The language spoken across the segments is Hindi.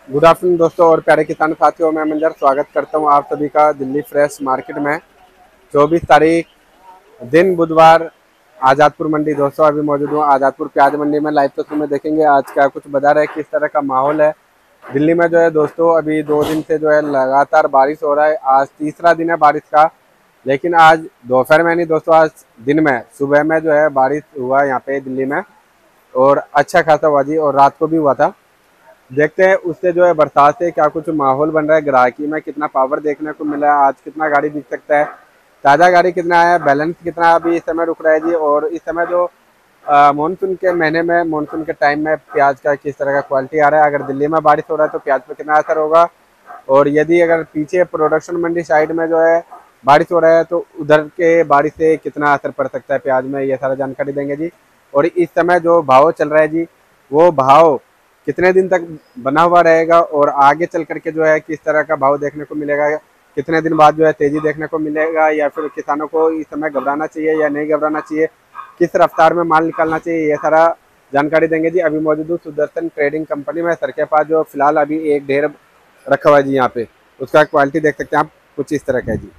गुड आफ्टरनून दोस्तों और प्यारे किसान साथियों, मैं मंजर स्वागत करता हूं आप सभी का दिल्ली फ्रेश मार्केट में। 24 तारीख दिन बुधवार, आज़ादपुर मंडी। दोस्तों अभी मौजूद हूँ आज़ादपुर प्याज मंडी में। लाइव तस्वीर में देखेंगे आज क्या कुछ बाजार है, किस तरह का माहौल है दिल्ली में। जो है दोस्तों अभी 2 दिन से जो है लगातार बारिश हो रहा है। आज तीसरा दिन है बारिश का, लेकिन आज दोपहर में नहीं दोस्तों, आज दिन में सुबह में जो है बारिश हुआ यहाँ पे दिल्ली में, और अच्छा खासा हुआ जी, और रात को भी हुआ था। देखते हैं उससे जो है बरसात से क्या कुछ माहौल बन रहा है, ग्राहकी में कितना पावर देखने को मिला है, आज कितना गाड़ी बिक सकता है, ताज़ा गाड़ी कितना है, बैलेंस कितना अभी इस समय रुक रहा है जी। और इस समय जो मानसून के महीने में, मानसून के टाइम में प्याज का किस तरह का क्वालिटी आ रहा है। अगर दिल्ली में बारिश हो रहा है तो प्याज पर कितना असर होगा, और यदि अगर पीछे प्रोडक्शन मंडी साइड में जो है बारिश हो रहा है तो उधर के बारिश से कितना असर पड़ सकता है प्याज में, ये सारा जानकारी देंगे जी। और इस समय जो भाव चल रहा है जी, वो भाव कितने दिन तक बना हुआ रहेगा, और आगे चल करके जो है किस तरह का भाव देखने को मिलेगा, कितने दिन बाद जो है तेजी देखने को मिलेगा, या फिर किसानों को इस समय घबराना चाहिए या नहीं घबराना चाहिए, किस रफ्तार में माल निकालना चाहिए, ये सारा जानकारी देंगे जी। अभी मौजूद हूँ सुदर्शन ट्रेडिंग कंपनी में, सर के पास जो फिलहाल अभी एक ढेर रखा हुआ है जी यहाँ पे। उसका क्वालिटी देख सकते हैं आप, कुछ इस तरह का है जी।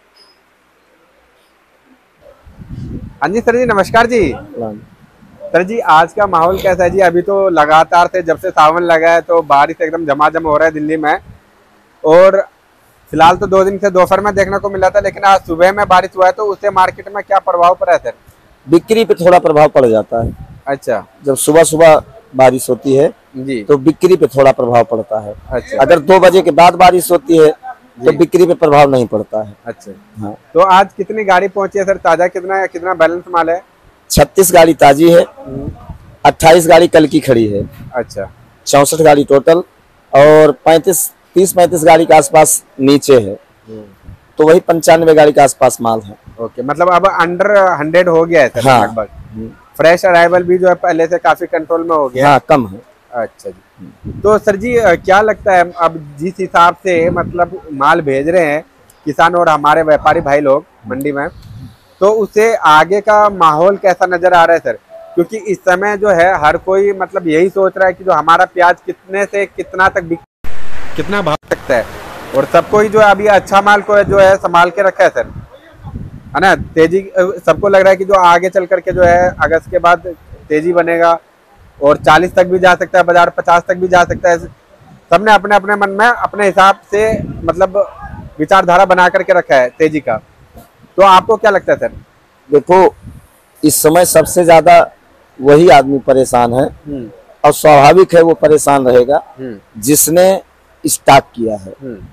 हाँ जी सर जी, नमस्कार जी। सर जी आज का माहौल कैसा है जी? अभी तो लगातार से जब से सावन लगा है तो बारिश एकदम झमाझम हो रहा है दिल्ली में, और फिलहाल तो 2 दिन से दोपहर में देखने को मिला था, लेकिन आज सुबह में बारिश हुआ है, तो उससे मार्केट में क्या प्रभाव पड़ा है सर? बिक्री पे थोड़ा प्रभाव पड़ जाता है। अच्छा, जब सुबह सुबह बारिश होती है जी, तो बिक्री पे थोड़ा प्रभाव पड़ता है। अच्छा, अगर 2 बजे के बाद बारिश होती है तो बिक्री पे प्रभाव नहीं पड़ता है। अच्छा। हाँ, तो आज कितनी गाड़ी पहुंची है सर? ताजा कितना है, कितना बैलेंस माल है? 36 गाड़ी ताजी है, 28 गाड़ी कल की खड़ी है। अच्छा, 64 गाड़ी टोटल, और 30-35 गाड़ी के आसपास नीचे है, तो वही 95 गाड़ी के आसपास माल है। ओके, मतलब अब अंडर 100 हो गया है सर हाँ, लगभग। फ्रेश अराइवल भी जो है पहले से काफी कंट्रोल में हो गया। हाँ, कम है। अच्छा जी। तो सर जी क्या लगता है अब जिस हिसाब से मतलब माल भेज रहे हैं किसान और हमारे व्यापारी भाई लोग मंडी में, तो उससे आगे का माहौल कैसा नजर आ रहा है सर? क्योंकि इस समय जो है हर कोई मतलब यही सोच रहा है कि जो हमारा प्याज कितने से कितना तक कितना भाग सकता है, और सबको ही जो है अभी अच्छा माल को जो है संभाल के रखा है सर, है ना। तेजी सबको लग रहा है कि जो आगे चल करके जो है अगस्त के बाद तेजी बनेगा, और 40 तक भी जा सकता है बाजार, 50 तक भी जा सकता है। सबने अपने अपने मन में अपने हिसाब से मतलब विचारधारा बना करके रखा है तेजी का। तो आपको क्या लगता है सर? देखो, इस समय सबसे ज्यादा वही आदमी परेशान है, और स्वाभाविक है वो परेशान रहेगा जिसने स्टॉक किया है।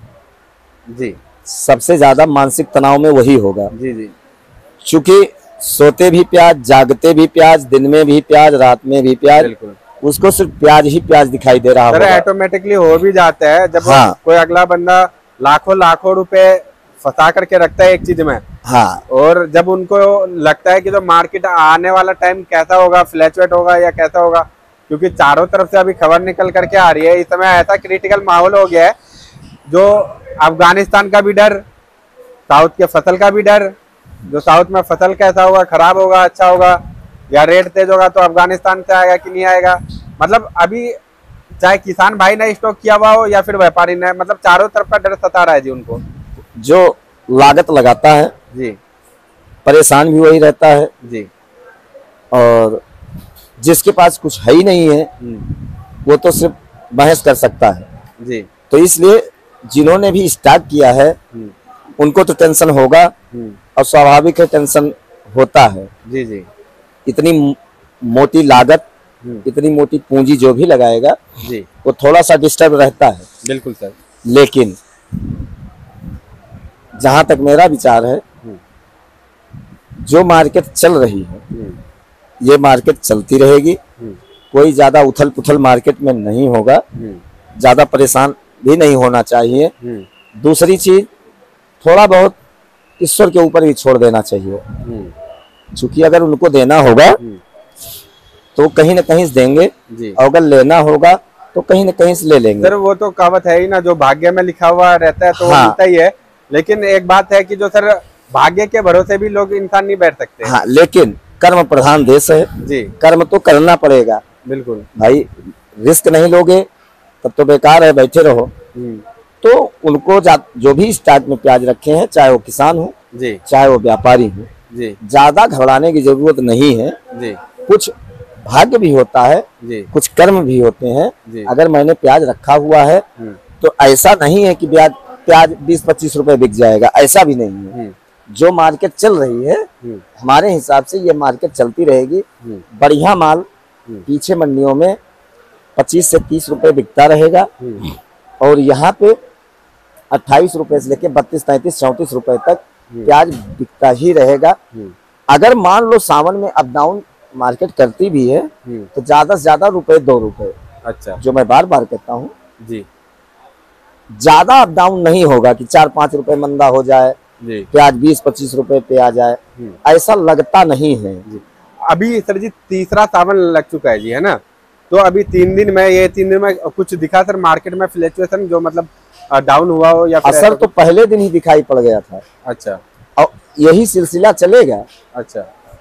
जी, सबसे ज्यादा मानसिक तनाव में वही होगा। जी, जी, क्योंकि सोते भी प्याज, जागते भी प्याज, दिन में भी प्याज, रात में भी प्याज, बिल्कुल। उसको सिर्फ प्याज ही प्याज दिखाई दे रहा होगा। ऑटोमेटिकली हो भी जाता है जब हाँ, कोई अगला बंदा लाखों लाखों रुपए फंसा करके रखता है एक चीज में। हाँ, और जब उनको लगता है कि जो मार्केट आने वाला टाइम कैसा होगा, फ्लैचुएट होगा या कैसा होगा, क्योंकि चारों तरफ से अभी खबर निकल करके आ रही है। इस समय ऐसा क्रिटिकल माहौल हो गया है, जो अफगानिस्तान का भी डर, साउथ के फसल का भी डर, जो साउथ में फसल कैसा होगा, खराब होगा, अच्छा होगा, या रेट तेज होगा तो अफगानिस्तान से आएगा कि नहीं आएगा। मतलब अभी चाहे किसान भाई ने स्टॉक किया हुआ हो या फिर व्यापारी ने, मतलब चारों तरफ का डर सता रहा है जी उनको। जो लागत लगाता है जी, परेशान भी वही रहता है, जी, और जिसके पास कुछ है ही नहीं है वो तो सिर्फ बहस कर सकता है। जी, तो इसलिए जिन्होंने भी स्टार्ट किया है उनको तो टेंशन होगा, और स्वाभाविक है टेंशन होता है। जी, जी, इतनी मोटी लागत, इतनी मोटी पूंजी जो भी लगाएगा जी, वो थोड़ा सा डिस्टर्ब रहता है। बिल्कुल सर। लेकिन जहां तक मेरा विचार है, जो मार्केट चल रही है ये मार्केट चलती रहेगी। कोई ज्यादा उथल पुथल मार्केट में नहीं होगा, ज्यादा परेशान भी नहीं होना चाहिए। दूसरी चीज, थोड़ा बहुत ईश्वर के ऊपर भी छोड़ देना चाहिए, क्योंकि अगर उनको देना होगा तो कहीं ना कहीं से देंगे, और अगर लेना होगा तो कहीं ना कहीं से ले लेंगे। सर वो तो कहावत है ही ना, जो भाग्य में लिखा हुआ रहता है तो वो मिलता ही है। लेकिन एक बात है कि जो सर भाग्य के भरोसे भी लोग इंसान नहीं बैठ सकते। हाँ, लेकिन कर्म प्रधान देश है जी, कर्म तो करना पड़ेगा। बिल्कुल भाई, रिस्क नहीं लोगे तब तो बेकार है, बैठे रहो। तो उनको जो भी स्टॉक में प्याज रखे हैं, चाहे वो किसान हो जी चाहे वो व्यापारी हो, जी ज्यादा घबराने की जरूरत नहीं है जी कुछ भाग्य भी होता है, जी कुछ कर्म भी होते हैं। जी। अगर मैंने प्याज रखा हुआ है तो ऐसा नहीं है कि प्याज 20-25 रुपए बिक जाएगा, ऐसा भी नहीं है। जो मार्केट चल रही है हमारे हिसाब से ये मार्केट चलती रहेगी। बढ़िया माल पीछे मंडियों में 25 से 30 रुपए बिकता रहेगा और यहाँ पे 28 रुपए से लेके 32, 33, 34 रुपए तक प्याज बिकता ही रहेगा। अगर मान लो सावन में अप डाउन मार्केट करती भी है तो ज्यादा से ज्यादा ₹2। अच्छा, जो मैं बार बार कहता हूँ जी ज्यादा अप डाउन नहीं होगा कि 4-5 रुपए मंदा हो जाए, प्याज 20-25 रुपए पे आ जाए, ऐसा लगता नहीं है जी। अभी सर जी तीसरा सावन लग चुका है जी, है ना? तो अभी 3 दिन में, ये 3 दिन में कुछ दिखा सर मार्केट में फ्लक्चुएशन जो मतलब डाउन हुआ हो या फिर असर तो पहले दिन ही दिखाई पड़ गया था। अच्छा, और यही सिलसिला चलेगा। अच्छा,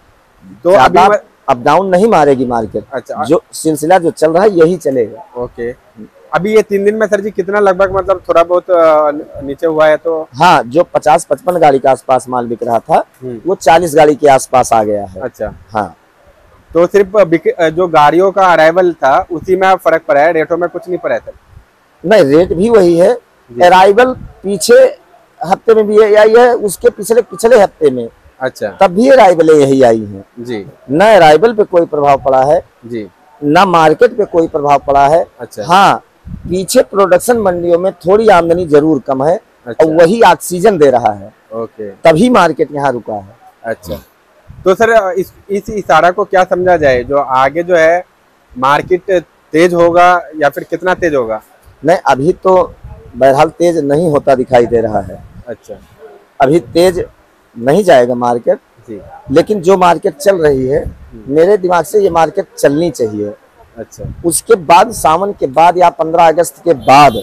तो अभी अप डाउन नहीं मारेगी मार्केट। अच्छा, जो सिलसिला जो चल रहा है यही चलेगा। ओके। अभी ये 3 दिन में सर जी कितना लगभग मतलब थोड़ा बहुत नीचे हुआ है? तो हाँ, जो 50-55 गाड़ी के आसपास माल बिक रहा था वो 40 गाड़ी के आसपास आ गया है। अच्छा, हाँ, तो सिर्फ जो गाड़ियों का अराइवल था उसी में फर्क पड़ा है, रेटों में कुछ नहीं पड़ा है सर? नहीं, रेट भी वही है। अराइवल पीछे हफ्ते में भी आई है, उसके पिछले हफ्ते में अच्छा तब भी अराइवल यही आई है जी। न अराइवल पे कोई प्रभाव पड़ा है जी, न मार्केट पे कोई प्रभाव पड़ा है। अच्छा, हाँ, पीछे प्रोडक्शन मंडियों में थोड़ी आमदनी जरूर कम है। अच्छा, और वही ऑक्सीजन दे रहा है। ओके, तभी मार्केट यहाँ रुका है। अच्छा, तो सर इस इशारा को क्या समझा जाए, जो आगे जो है मार्केट तेज होगा या फिर कितना तेज होगा? नहीं, अभी तो बहरहाल तेज नहीं होता दिखाई दे रहा है। अच्छा, अभी तेज नहीं जाएगा मार्केट जी, लेकिन जो मार्केट चल रही है मेरे दिमाग से ये मार्केट चलनी चाहिए। अच्छा, उसके बाद सावन के बाद या 15 अगस्त के बाद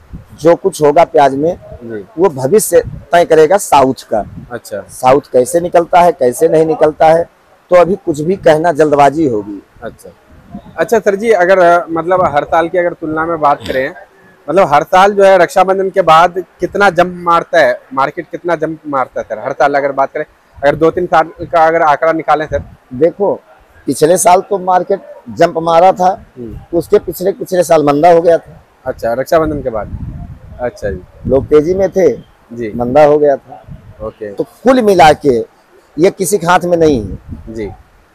जो कुछ होगा प्याज में जी, वो भविष्य तय करेगा साउथ का। अच्छा, साउथ कैसे निकलता है कैसे नहीं निकलता है तो अभी कुछ भी कहना जल्दबाजी होगी। अच्छा, अच्छा सर जी, अगर मतलब हर साल की अगर तुलना में बात करें, मतलब हर साल जो है रक्षाबंधन के बाद कितना जंप मारता है मार्केट, कितना जंप मारता है सर हर साल? अगर बात करें, अगर 2-3 साल का अगर आंकड़ा निकालें सर। देखो, पिछले साल तो मार्केट जंप मारा था, उसके पिछले साल मंदा हो गया था। अच्छा, रक्षाबंधन के बाद, अच्छा जी, लोग तेजी में थे जी, मंदा हो गया था। ओके, तो कुल मिला के ये किसी के हाथ में नहीं है जी,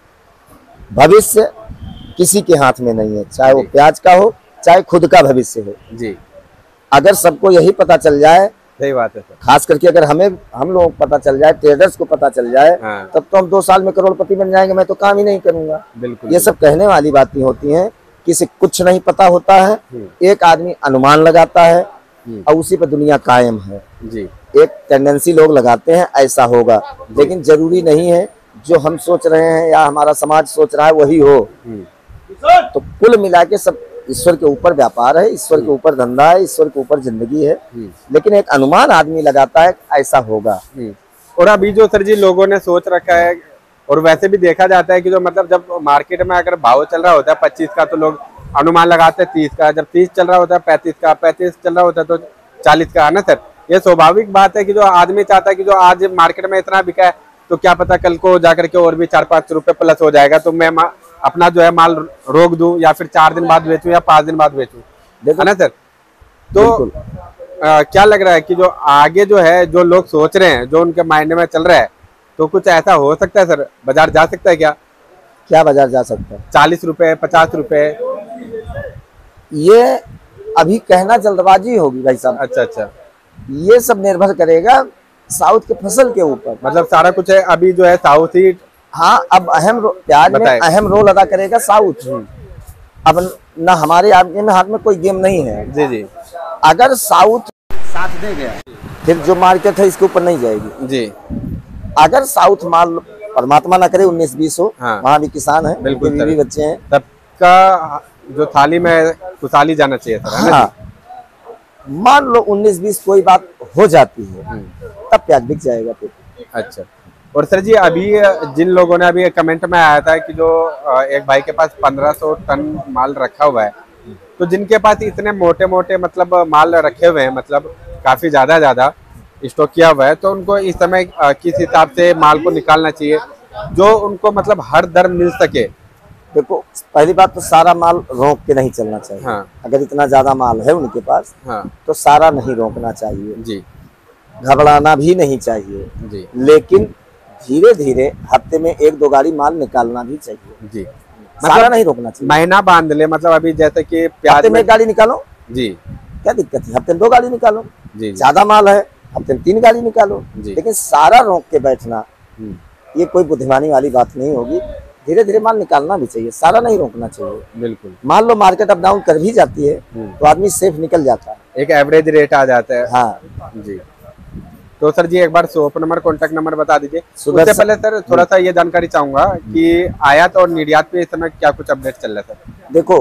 भविष्य किसी के हाथ में नहीं है, चाहे वो प्याज का हो चाहे खुद का भविष्य हो जी, अगर सबको यही पता चल जाए, सही बात है सर, खास करके अगर हम लोगों को पता चल जाए, ट्रेडर्स को पता चल जाए, हाँ, तब तो हम 2 साल में करोड़पति बन जाएंगे। मैं तो काम ही नहीं करूंगा। बिल्कुल, ये सब कहने वाली बातें होती हैं, किसी कुछ नहीं पता होता है। एक आदमी अनुमान लगाता है और उसी पर दुनिया कायम है जी, एक टेंडेंसी लोग लगाते हैं ऐसा होगा, लेकिन जरूरी नहीं है जो हम सोच रहे हैं या हमारा समाज सोच रहा है वही हो। तो कुल मिला के सब ईश्वर के ऊपर व्यापार है, ईश्वर के ऊपर धंधा है, ईश्वर के ऊपर जिंदगी है, लेकिन एक अनुमान आदमी लगाता है ऐसा होगा। और अभी जो सर जी लोगों ने सोच रखा है, और वैसे भी देखा जाता है कि जो मतलब जब मार्केट में अगर भाव चल रहा होता है 25 का तो लोग अनुमान लगाते हैं 30 का, जब 30 चल रहा होता है 35 का, 35 चल रहा होता है तो 40 का, है ना सर? ये स्वाभाविक बात है कि जो आदमी चाहता है कि जो आज मार्केट में इतना बिका है तो क्या पता कल को जाकर के और भी 4-5 रुपए प्लस हो जाएगा, तो मैं अपना जो है माल रोक दूं या फिर 4 दिन बाद बेचूं या 5 दिन बाद बेचूं, है ना सर? तो क्या लग रहा है कि जो आगे जो है जो लोग सोच रहे हैं, जो उनके माइंड में चल रहा है, तो कुछ ऐसा हो सकता है सर? बाजार जा सकता है क्या? क्या बाजार जा सकता है? 40 रुपए, 50 रुपए? ये अभी कहना जल्दबाजी होगी भाई साहब। अच्छा, अच्छा, ये सब निर्भर करेगा साउथ के फसल के ऊपर। मतलब सारा कुछ है अभी जो है साउथ ही। हाँ, अब प्याज में अहम रोल अदा करेगा साउथ। अब न हमारे हाथ में कोई गेम नहीं है। जी जी, अगर साउथ साथ दे गया फिर जो मार्केट है इसके ऊपर नहीं जाएगी जी। अगर साउथ माल परमात्मा ना करे 19-20 हो, हाँ, वहाँ भी किसान है, बिल्कुल बीवी बच्चे हैं, सबका जो थाली में खुशहाली जाना चाहिए सर। हाँ, मान लो 19-20 कोई बात हो जाती है तब प्याज बिक जाएगा फिर। अच्छा, और सर जी अभी जिन लोगों ने अभी कमेंट में आया था कि जो एक भाई के पास 1500 टन माल रखा हुआ है, तो जिनके पास इतने मोटे मोटे मतलब माल रखे हुए हैं, मतलब काफी ज्यादा स्टॉक किया हुआ है, तो उनको इस समय किस हिसाब से माल को निकालना चाहिए जो उनको मतलब हर दर मिल सके? देखो, पहली बात तो सारा माल रोक के नहीं चलना चाहिए। हाँ। अगर इतना ज्यादा माल है उनके पास, हाँ तो सारा नहीं रोकना चाहिए जी घबराना भी नहीं चाहिए जी लेकिन धीरे धीरे हफ्ते में 1-2 गाड़ी माल निकालना भी चाहिए जी। सारा मतलब नहीं रोकना चाहिए। महीना बांध ले, मतलब अभी जैसे कि प्याज हफ्ते में 1 गाड़ी निकालो, जी क्या दिक्कत है? हफ्ते में 2 गाड़ी निकालो। जी जी ज्यादा माल है, हफ्ते में 3 गाड़ी निकालो। जी। लेकिन सारा रोक के बैठना हम्म, ये कोई बुद्धिमानी वाली बात नहीं होगी। धीरे धीरे माल निकालना भी चाहिए, सारा नहीं रोकना चाहिए। बिल्कुल। मान लो मार्केट अप डाउन कर भी जाती है तो आदमी सेफ निकल जाता है। एक एवरेज रेट आ जाता है। हाँ जी। तो सर जी एक बार शॉप नंबर, कॉन्टैक्ट नंबर बता दीजिए। उससे सुदर्शन- पहले सर थोड़ा सा ये जानकारी चाहूंगा कि आयात और निर्यात पे इस समय क्या कुछ अपडेट चल रहा है सर? देखो,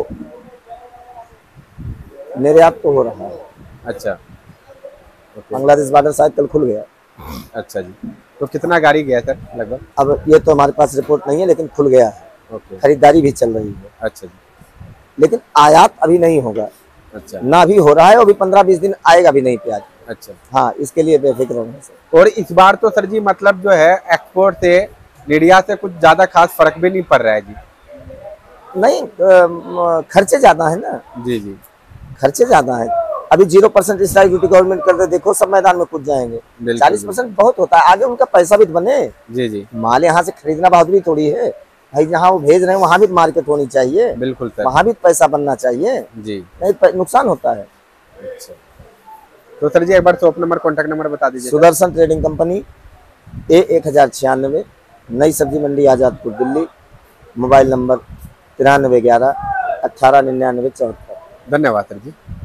निर्यात तो हो रहा है। अच्छा ओके। बांग्लादेश बॉर्डर शायद कल खुल गया। अच्छा जी। तो कितना गाड़ी गया सर लगभग? अब ये तो हमारे पास रिपोर्ट नहीं है, लेकिन खुल गया है। ओके। खरीदारी भी चल रही है, अच्छा जी। लेकिन आयात अभी नहीं होगा। अच्छा ना भी हो रहा है, अभी 15-20 दिन आएगा भी नहीं प्याज। अच्छा। हाँ, इसके लिए बेफिक्र रहना सर। और इस बार तो सर जी मतलब जो है एक्सपोर्ट से निर्यात से कुछ ज्यादा खास फर्क भी नहीं पड़ रहा है जी। नहीं, खर्चे ज्यादा है ना, जी जी खर्चे ज्यादा है। अभी 0% स्ट्राइक ड्यूटी गवर्नमेंट कर दे, देखो सब मैदान में कूद जाएंगे। बिल्कुल, 40% बहुत होता है, आगे उनका पैसा भी तो बने। जी जी। माल यहाँ से खरीदना बहादुरी थोड़ी है भाई, जहाँ वो भेज रहे हैं वहाँ भी मार्केट होनी चाहिए, बिल्कुल सर। वहाँ भी पैसा बनना चाहिए, जी। नहीं नुकसान होता है। अच्छा। तो सर जी एक बार शॉप नंबर, कॉन्टैक्ट नंबर बता दीजिए। सुदर्शन ट्रेडिंग कंपनी, A1096, नई सब्जी मंडी, आजादपुर, दिल्ली। Mobile number 9311 1899 74। धन्यवाद सर जी।